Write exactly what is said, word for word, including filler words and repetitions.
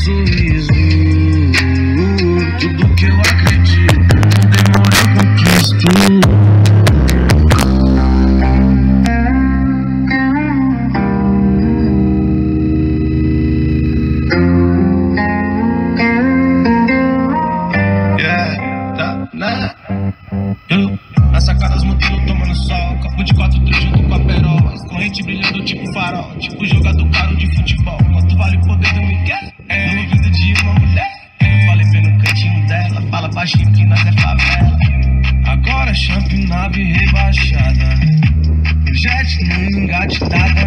sorriso. Tudo que eu acredito, não demora eu conquisto. Na sacada os modelos tomando sol, copo de quatro três junto com a perola, corrente brilhando tipo farol, tipo jogador caro de futebol. Quanto vale o poder do Miguel? É. No ouvido de uma mulher, eu falei bem no cantinho dela, fala baixinho que nós é favela. Agora champion nave rebaixada, jet no engate da